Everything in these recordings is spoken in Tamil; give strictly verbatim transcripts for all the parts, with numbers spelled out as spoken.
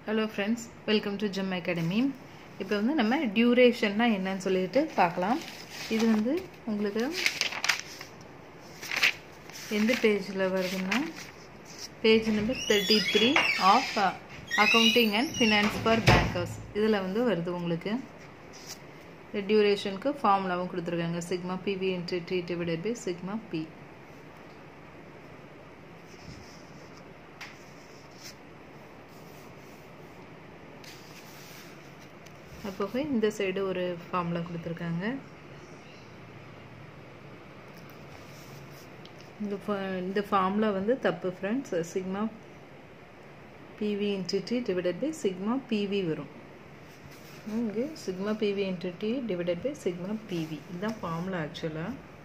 Hello friends, welcome to Gem Academy. இப்போ வந்து நம்ம டியூரேஷன்னா என்னன்னு சொல்லிட்டு பார்க்கலாம். இது வந்து உங்களுக்கு எந்த பேஜ்ல வருதுன்னா page number thirty-three of accounting and finance for bankers. இதுல வந்து வருது உங்களுக்கு. டியூரேஷனுக்கு ஃபார்முலாவும் கொடுத்திருக்காங்க. sigma pv into t divided by sigma p. அப்போவே இந்த சைடு ஒரு ஃபார்முலா கொடுத்திருக்காங்க. இந்த இந்த ஃபார்முலா வந்து தப்பு friends. sigma pv into t divided by sigma pv வரும். இங்க sigma pv into t divided by sigma pv இதுதான் ஃபார்முலா एक्चुअली.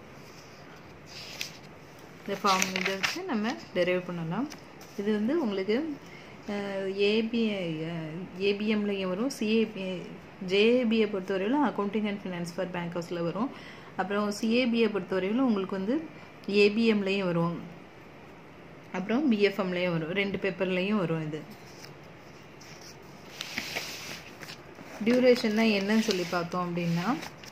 இந்த ஃபார்முலா இத வச்சு நம்ம டெரைவ் பண்ணலாம். இது வந்து உங்களுக்கு ஏபி ஏபிஎம்லயும் வரும், சிஏபி ஜேஏபியை பொறுத்தவரையிலும் அக்கவுண்டிங் அண்ட் ஃபினான்ஸ் ஃபார் பேங்கர்ஸில் வரும். அப்புறம் சிஏபியை பொறுத்தவரையிலும் உங்களுக்கு வந்து ஏபிஎம்லையும் வரும், அப்புறம் பிஎஃப்எம்லையும் வரும், ரெண்டு பேப்பர்லையும் வரும். இது டியூரேஷன்னா என்னன்னு சொல்லி பார்த்தோம் அப்படின்னா,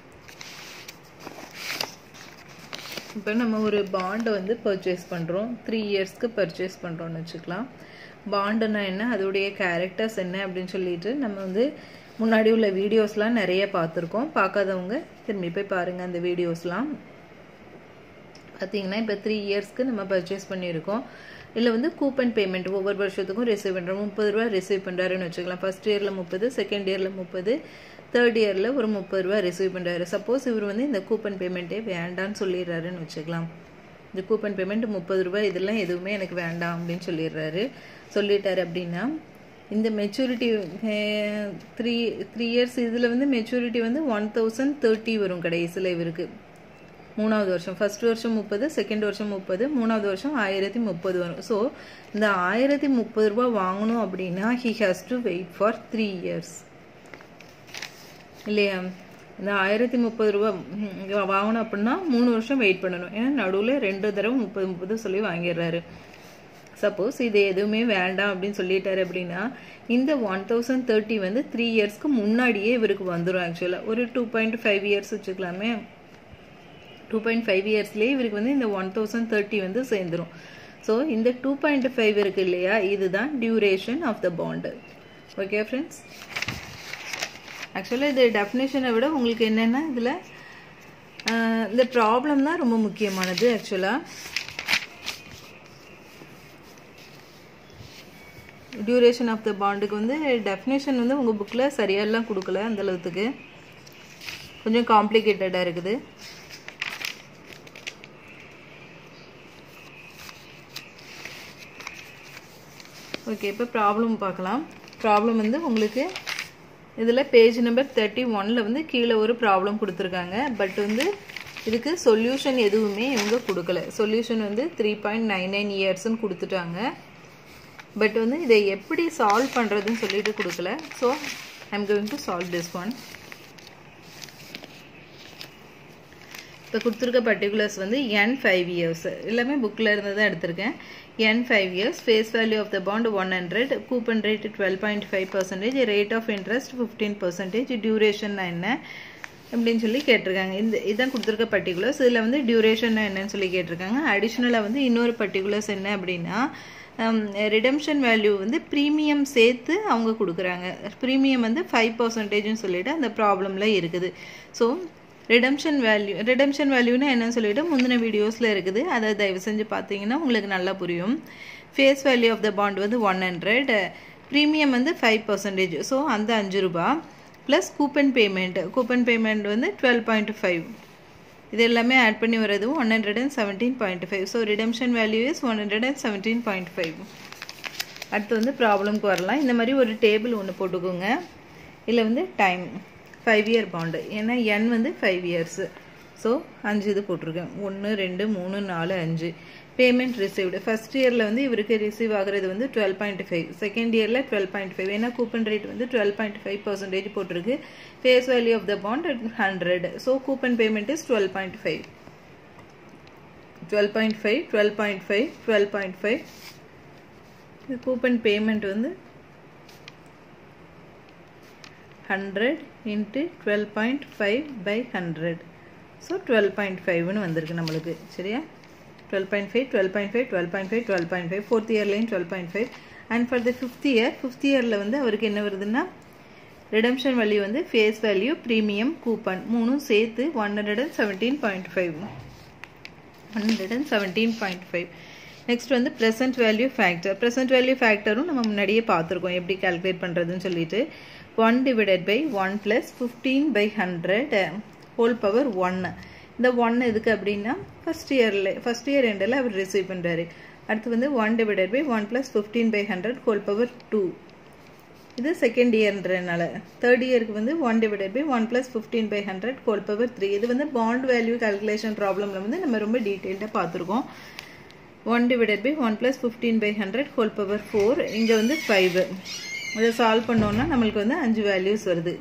இப்போ நம்ம ஒரு பாண்டை வந்து பர்ச்சேஸ் பண்ணுறோம், த்ரீ இயர்ஸ்க்கு பர்ச்சேஸ் பண்ணுறோன்னு வச்சுக்கலாம். பாண்டுனா என்ன, அதோடைய கேரக்டர்ஸ் என்ன அப்படின்னு சொல்லிட்டு நம்ம வந்து முன்னாடி உள்ள வீடியோஸ்லாம் நிறைய பார்த்துருக்கோம். பார்க்காதவங்க திரும்பி போய் பாருங்கள் அந்த வீடியோஸ்லாம். பார்த்தீங்கன்னா இப்போ த்ரீ இயர்ஸ்க்கு நம்ம பர்ச்சேஸ் பண்ணியிருக்கோம். இதில் வந்து கூப்பன் பேமெண்ட் ஒவ்வொரு வருஷத்துக்கும் ரிசீவ் பண்ணுறோம். முப்பது ரூபா ரிசீவ் பண்ணுறாருன்னு வச்சுக்கலாம். ஃபர்ஸ்ட் இயரில் முப்பது, செகண்ட் இயரில் முப்பது, தேர்ட் இயரில் ஒரு முப்பது ரூபா ரிசீவ் பண்ணுறாரு. சப்போஸ் இவர் வந்து இந்த கூப்பன் பேமெண்ட்டே வேண்டான்னு சொல்லிடுறாருன்னு வச்சுக்கலாம். இந்த கூப்பன் பேமெண்ட் முப்பது ரூபாய் இதெல்லாம் எதுவுமே எனக்கு வேண்டாம் அப்படின்னு சொல்லிடுறாரு. சொல்லிட்டாரு அப்படின்னா இந்த மெச்சூரிட்டி த்ரீ த்ரீ இயர்ஸ் இதில் வந்து மெச்சூரிட்டி வந்து ஒன் தௌசண்ட் தேர்ட்டி வரும் கடைசியில் இவருக்கு. மூணாவது வருஷம் ஃபர்ஸ்ட் வருஷம் முப்பது, செகண்ட் வருஷம் முப்பது, மூணாவது வருஷம் ஆயிரத்தி முப்பது வரும். ஸோ இந்த ஆயிரத்தி முப்பது ரூபா வாங்கணும் அப்படின்னா he has to wait for three years இல்லையா? இந்த ஆயிரத்தி முப்பது ரூபா வாங்கணும் அப்படின்னா மூணு வருஷம் வெயிட் பண்ணணும். ஏன்னா நடுவில் ரெண்டு தடவை முப்பது முப்பது சொல்லி வாங்கிடுறாரு. சப்போஸ் இது எதுவுமே வேண்டாம் அப்படின்னு சொல்லிட்டாரு அப்படின்னா இந்த ஒன் தௌசண்ட் தேர்ட்டி வந்து த்ரீ இயர்ஸ்க்கு முன்னாடியே இவருக்கு வந்துடும். ஆக்சுவலாக ஒரு டூ பாயிண்ட் ஃபைவ் இயர்ஸ் வச்சுக்கலாமே. டூ பாயிண்ட் ஃபைவ் இயர்ஸ்லேயே இவருக்கு வந்து இந்த ஒன் தௌசண்ட் தேர்ட்டி வந்து சேர்ந்துடும். ஸோ இந்த டூ பாயிண்ட் ஃபைவ் இருக்கு இல்லையா, இதுதான் duration of the bond. Okay friends, ஆக்சுவலாக இது டெஃபினேஷனை விட உங்களுக்கு என்னென்னா இதில் இந்த ப்ராப்ளம் தான் ரொம்ப முக்கியமானது. ஆக்சுவலாக டியூரேஷன் ஆஃப் த பாண்டுக்கு வந்து டெஃபினேஷன் வந்து உங்கள் புக்கில் சரியாலாம் கொடுக்கல, அந்த அளவுக்கு கொஞ்சம் காம்ப்ளிகேட்டடாக இருக்குது. ஓகே, இப்போ ப்ராப்ளம் பார்க்கலாம். ப்ராப்ளம் வந்து உங்களுக்கு இதில் பேஜ் நம்பர் தேர்ட்டி ஒனில் வந்து கீழே ஒரு ப்ராப்ளம் கொடுத்துருக்காங்க. பட் வந்து இதுக்கு சொல்யூஷன் எதுவுமே இவங்க கொடுக்கல. சொல்யூஷன் வந்து த்ரீ பாயிண்ட் நைன் நைன் இயர்ஸ்ன்னு கொடுத்துட்டாங்க. பட் வந்து இதை எப்படி சால்வ் பண்ணுறதுன்னு சொல்லிட்டு கொடுக்கல. So I am going to solve this one. இப்போ கொடுத்துருக்க பர்டிகுலர்ஸ் வந்து என் ஃபைவ் இயர்ஸ் எல்லாமே புக்கில் இருந்து தான் எடுத்திருக்கேன். N five years, face value of the bond one hundred, coupon rate twelve point five percentage, rate of interest fifteen percentage, duration என்ன அப்படின்னு சொல்லி கேட்டிருக்காங்க. இந்த இதான் கொடுத்துருக்க பர்டிகுலர்ஸ். இதில் வந்து டியூரேஷன் என்னன்னு சொல்லி கேட்டிருக்காங்க. அடிஷ்னலாக வந்து இன்னொரு பர்டிகுலர்ஸ் என்ன அப்படின்னா ரிடம்ஷன் வேல்யூ வந்து ப்ரீமியம் சேர்த்து அவங்க கொடுக்குறாங்க. ப்ரீமியம் வந்து ஃபைவ் பர்சன்டேஜ்னு சொல்லிட்டு அந்த ப்ராப்ளமில் இருக்குது. ஸோ ரிடம்ஷன் வேல்யூ ரிடம்ஷன் வேல்யூன்னு என்னன்னு சொல்லிட்டு முந்தின வீடியோஸில் இருக்குது. அதை தயவு செஞ்சு பார்த்தீங்கன்னா உங்களுக்கு நல்லா புரியும். Face value of the bond வந்து ஒன் ஹண்ட்ரட், ப்ரீமியம் வந்து ஃபைவ் பர்சன்டேஜ், ஸோ அந்த அஞ்சு ரூபா plus coupon payment coupon payment வந்து டுவெல் பாயிண்ட் ஃபைவ் இது எல்லாமே ஆட் பண்ணி வர்றது one hundred and seventeen point five. So redemption value is one hundred and seventeen point five. அடுத்து வந்து ப்ராப்ளம்க்கு வரலாம். இந்த மாதிரி ஒரு டேபிள் ஒன்று போட்டுக்கோங்க. இதில் வந்து டைம் ஃபைவ் இயர் பாண்டு, ஏன்னா என் வந்து ஃபைவ் இயர்ஸு. ஸோ அஞ்சு இது போட்டிருக்கேன். ஒன்று ரெண்டு மூணு நாலு அஞ்சு. பேமெண்ட் ரிசீவ்டு ஃபர்ஸ்ட் இயரில் வந்து இவருக்கு ரிசீவ் ஆகிறது வந்து டுவெல் பாயிண்ட் ஃபைவ், செகண்ட் இயரில் டுவெல் பாயிண்ட் ஃபைவ், ஏன்னா கூப்பன் ரேட் வந்து டுவெல் பாயிண்ட் ஃபைவ் பர்சன்டேஜ் போட்டிருக்கு. Face value of the bond hundred, so coupon payment is twelve point five. Twelve point five, twelve point five, twelve point five. Coupon payment வந்து hundred into twelve point five by one hundred. So twelve point five னு வந்திருக்கு நம்மளுக்கு சரியா twelve point five twelve point five twelve point five twelve point five fourth year line twelve point five and for the fifth year fifth yearல வந்து அவருக்கு என்ன வருதுன்னா redemption value வந்து face value premium coupon மூணும் சேர்த்து one seventeen point five one seventeen point five. next வந்து present value factor. present value factor நம்ம முன்னாடியே பார்த்திருக்கோம் எப்படி கால்குலேட் பண்றதுன்னு சொல்லிட்டு one divided by one plus fifteen by one hundred whole power one. இந்த one எதுக்கு அப்படினா first yearல first year endல அவர் ரிசீவ் பண்றாரு. அடுத்து வந்து one divided by one plus fifteen by one hundred whole power two. இது second yearன்றனால third yearக்கு வந்து one divided by one plus fifteen by one hundred whole power three. இது வந்து bond value calculation problemல வந்து நம்ம ரொம்ப டீடைலா பார்த்திருக்கோம். one divided by one plus fifteen by one hundred whole power four. இங்க வந்து five. இத சால்வ் பண்ணோம்னா நமக்கு வந்து five values வருது.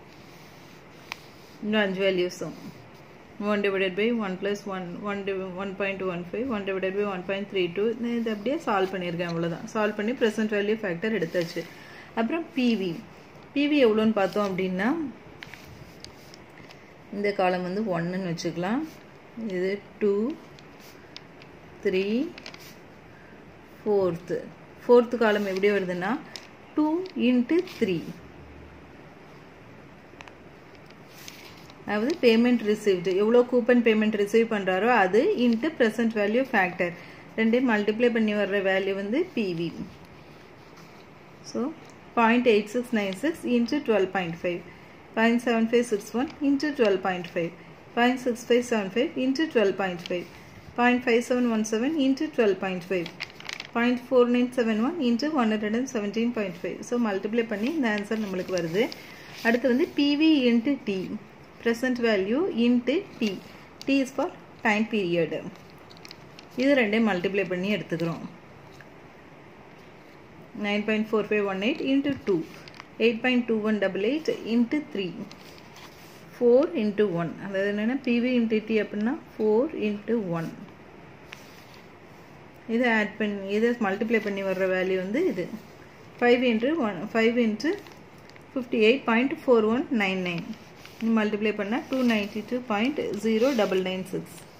இந்த five values one divided by one plus one one point one five one divided by one point three two. இது அப்படியே சால்வ் பண்ணிருக்கேன் அவ்வளவுதான். சால்வ் பண்ணி present value factor எடுத்தாச்சு. அப்புறம் P V. P V எவ்வளவுன்னு பார்த்தோம் அப்படினா இந்த காலம் வந்து one ன்னு வெச்சுக்கலாம். இது two three fourth fourth காலம் எப்படி வருதுன்னா two into three. அதாவது பேமெண்ட் ரிசீவ்ட் எவ்வளோ கூப்பன் பேமெண்ட் ரிசீவ் பண்றாரோ அது into present value factor ரெண்டையும் மல்டிப்ளை பண்ணி வர்ற வேல்யூ வந்து P V. so zero point eight six nine six into twelve point five zero point seven five six one into twelve point five zero point six five seven five into twelve point five zero point five seven one seven into twelve point five zero point four nine seven one into one seventeen point five. so multiply பண்ணி இந்த ஆன்சர் நமக்கு வருது. அடுத்து வந்து P V into T. present value into T. T is for time period. இது ரெண்டையும் மல்டிப்ளை பண்ணி எடுத்துக்கிறோம். nine point four five one eight into two. eight point two one eight eight into three. four into one. அதாவது என்னன்னா P V into T அப்படின்னா four into one. இதை ஆட் பண்ணி இதை மல்டிப்ளை பண்ணி வர்ற வேல்யூ வந்து இது five into one five into fifty-eight point four one nine nine. Multiply பண்ணா two ninety-two point zero nine nine six.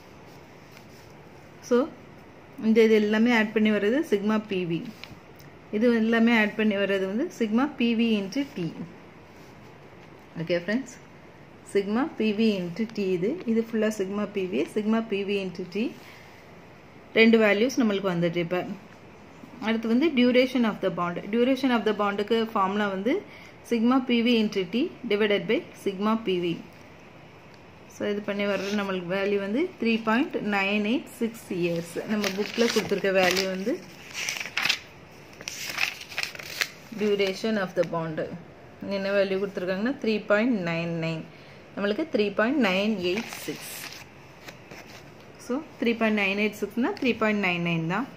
So இந்த இது எல்லாமே ஆட் பண்ணி வர்றது சிக்மா P V. இது எல்லாமே ஆட் பண்ணி வர்றது வந்து sigma P V into T. Okay friends, sigma P V into T இது இது ஃபுல்லா sigma P V sigma P V into T. ரெண்டு வேல்யூஸ் நமக்கு வந்துட்டு. இப்போ அடுத்து வந்து duration of the bond. Duration of the பாண்டுக்கு ஃபார்முலா வந்து sigma P V into T divided by sigma P V. So இது பண்ணி வர்றது நம்மளுக்கு வேல்யூ வந்து three point nine eight six years. நம்ம புக்கில் கொடுத்துருக்க வேல்யூ வந்து டியூரேஷன் ஆஃப் த பாண்டு என்ன வேல்யூ கொடுத்துருக்காங்கன்னா த்ரீ பாயிண்ட் நைன் நைன் நம்மளுக்கு three point nine eight six. So three point nine eight சிக்ஸ்னா த்ரீ பாயிண்ட் நைன் நைன் தான்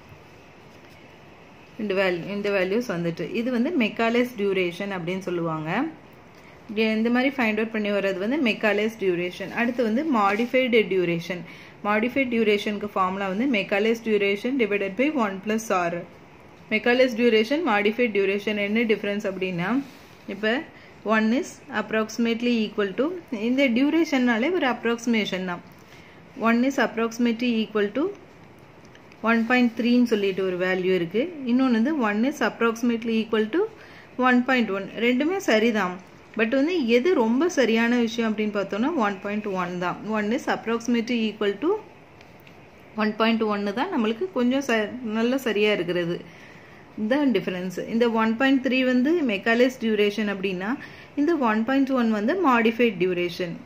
இந்த வேல்யூ. இந்த வேல்யூஸ் வந்துட்டு இது வந்து மெக்காலேஸ் டியூரேஷன் அப்படின்னு சொல்லுவாங்க. இந்த மாதிரி ஃபைண்ட் அவுட் பண்ணி வர்றது வந்து மெக்காலேஸ் டியூரேஷன். அடுத்து வந்து மாடிஃபைடு டியூரேஷன். மாடிஃபைட் டியூரேஷனுக்கு ஃபார்முலா வந்து Macaulay's duration divided by one plus r. Macaulay's duration modified duration என்ன டிஃப்ரென்ஸ் அப்படின்னா இப்போ one is approximately equal to இந்த டியூரேஷன்னாலே ஒரு அப்ராக்சிமேஷன் தான். One is approximately equal to one point த்ரீன்னு சொல்லிட்டு ஒரு வேல்யூ இருக்கு. இன்னொன்று வந்து one is approximately equal to one point one. ரெண்டுமே சரிதான். பட் வந்து எது ரொம்ப சரியான விஷயம் அப்படின்னு பார்த்தோம்னா ஒன் பாயிண்ட் ஒன் தான். One is approximately equal to one point one தான் நம்மளுக்கு கொஞ்சம் நல்ல சரியா இருக்கிறது. இதுதான் டிஃபரன்ஸ். இந்த ஒன் பாயிண்ட் த்ரீ வந்து மெக்காலேஸ் டியூரேஷன் அப்படின்னா இந்த ஒன் பாயிண்ட் ஒன் வந்து modified duration.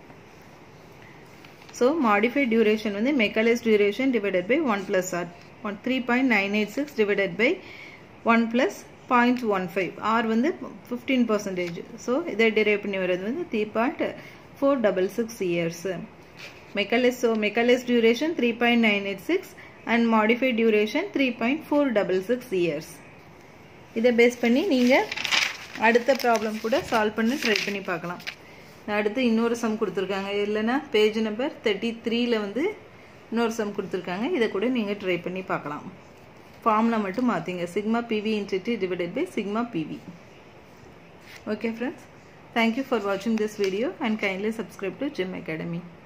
So modified duration வந்து Macaulay's duration divided by one plus R one three point nine eight six divided by one plus point one five. R வந்து ஃபிஃப்டீன் பர்சன்டேஜ். ஸோ இதை டிரைவ் பண்ணி வர்றது வந்து three point four double six years. Macaulay's so Macaulay's duration three point nine eight six and modified duration three point four double six years. இதை பேஸ் பண்ணி நீங்கள் அடுத்த ப்ராப்ளம் கூட சால்வ் பண்ணி ட்ரை பண்ணி பார்க்கலாம். அடுத்து இன்னொரு சம் கொடுத்துருக்காங்க. இல்லைன்னா பேஜ் நம்பர் தேர்ட்டி த்ரீல வந்து இன்னொரு சம் கொடுத்துருக்காங்க. இதை கூட நீங்கள் ட்ரை பண்ணி பார்க்கலாம். ஃபார்முலா மட்டும் மாற்றிங்க. Sigma P V into T divided by sigma P V. Okay friends, Thank you for watching this video and kindly subscribe to Gym Academy.